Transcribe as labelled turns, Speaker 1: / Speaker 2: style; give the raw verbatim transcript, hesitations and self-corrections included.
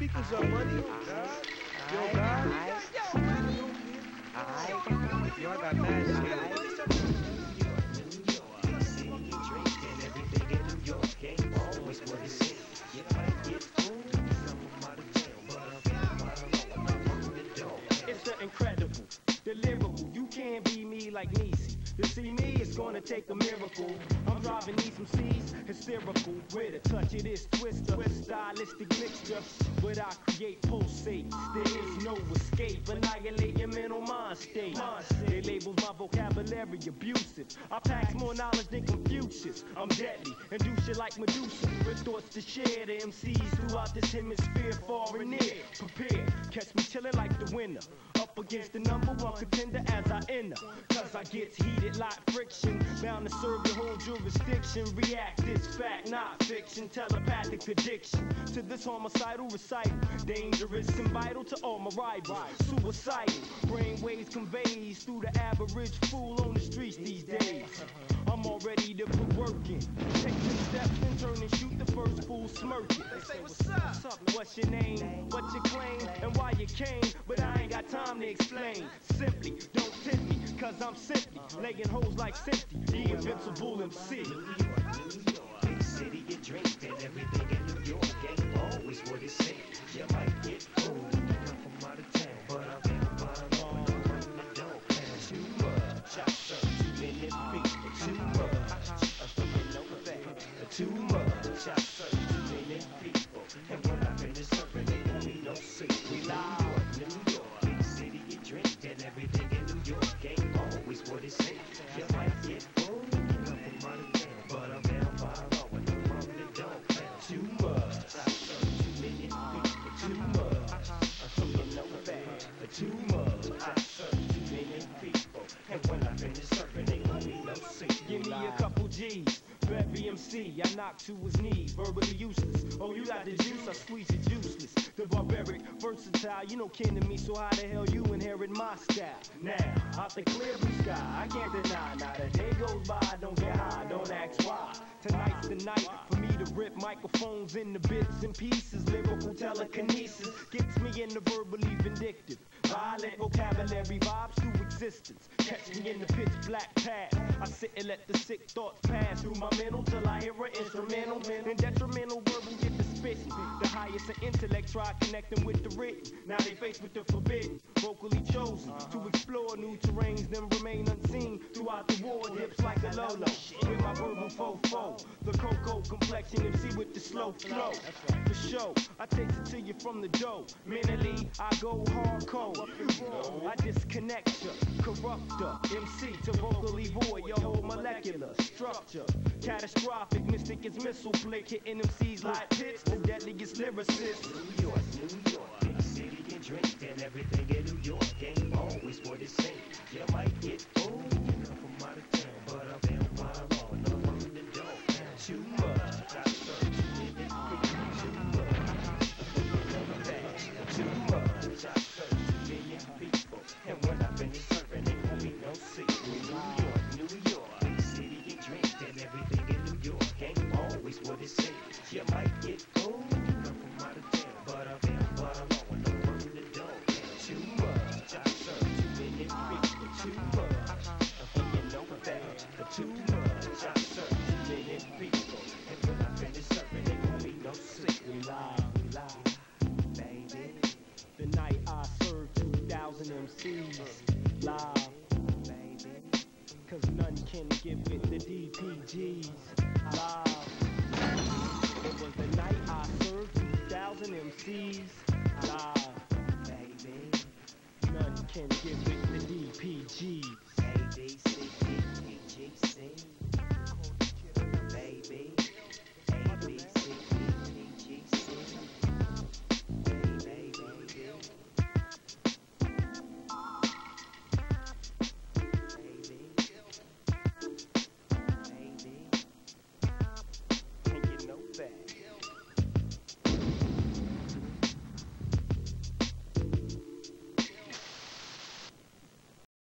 Speaker 1: speakers up, money. God. Yo, God. Yo, I got mad shit.
Speaker 2: It's the incredible, the lyrical. You can't be me like Niecy. To see me, it's gonna take a miracle. I'm driving these M Cs hysterical with a touch of this twister, stylistic mixture. But I create pulsates. There is no escape. Annihilate your mental mind state. They labels my vocabulary abusive. I pack more knowledge than Confucius. I'm deadly and do shit like Medusa. With thoughts to share the M Cs throughout this hemisphere, far and near. Prepare, catch me chilling like the winner. Up against the number one contender as I enter. Cause I get heated like friction. Bound to serve the whole jurisdiction. React this fact, not fiction. Telepathic addiction to this homicidal recital. Dangerous and vital to all my rivals. Suicidal, brainwaves conveys through the average fool on the streets these days. I'm all ready to put work in. Take two steps and turn and shoot the first fool smirking. They say, what's up? What's up? What's your name? What you claim? And why you came? But I ain't got time to explain. Simply, don't tempt me, cause I'm simply laying hoes like Cynthia, the invincible M C.
Speaker 3: New York, New York, big city, you drink and everything in New York ain't always what it seems. You might get fooled, I'm from out of town, but I'm down by the law and I'm running the dope. And too much, I serve too many people, too much. I don't know that, too much, I serve too many people. And when I finish serving, they won't be no secret. We loud, New York, big city, you drink and everything in New York ain't always what it seems. You might get fooled, I'm from out of town, but I'm down by the law and I'm running the dope. And too much, I serve too many people, too much. I don't know that, too much, I serve too many people. And when I finish serving, they won't be no secret.
Speaker 2: Give me a couple G's. For every M C, I knock to his knees, verbally useless. Oh, you got the juice, I squeeze it useless. The barbaric, versatile, you know kin to me, so how the hell you inherit my style? Now, out the clear blue sky, I can't deny. Not a day goes by, I don't get high, don't ask why. Tonight's the night for me to rip microphones into bits and pieces. Lyrical telekinesis gets me in the verbally vindictive. Violent vocabulary vibes through existence. Catch me in the pitch black path. I sit and let the sick thoughts pass through my mental till I hear an instrumental. And detrimental verbal get the spitting. The highest in intellect try connecting with the written. Now they faced with the forbidden. Vocally chosen to explore new terrains, then remain unseen throughout the war. Dips like a Lolo with my verbal fofo. The cocoa complexion M C with the slow flow. For show, I take it to you from the dough. Mentally, I go hardcore. I disconnect ya, corrupter, M C to vocally void your whole molecular structure. Catastrophic, mystic is missile flick, hitting M Cs like pits, the deadliest lyricist.
Speaker 3: New York, New York, big city and drink and everything in New York ain't always what it seems. You might get fooled, I'm from out of town, but I'm down by the law and I'm running the dope. And too much, I serve too many people, too much. Too much, I serve too many people. And when I finish serving, it won't be no secret. New York, New York, big city and drink and everything in New York ain't always what it seems. You might get fooled, I'm from out of town, but I'm down by the law and I'm running the dope. And too much, I serve too many people, too much. And you know that, too much, I serve too many people. And when I finish serving, it won't be no secret.
Speaker 2: We lie, we lie, baby. The night I served two thousand M Cs live, baby. Cause none can give it the D P Gs live. It was the night I served two thousand M Cs live, baby. None can give it the D P Gs.
Speaker 3: A, B, C, D,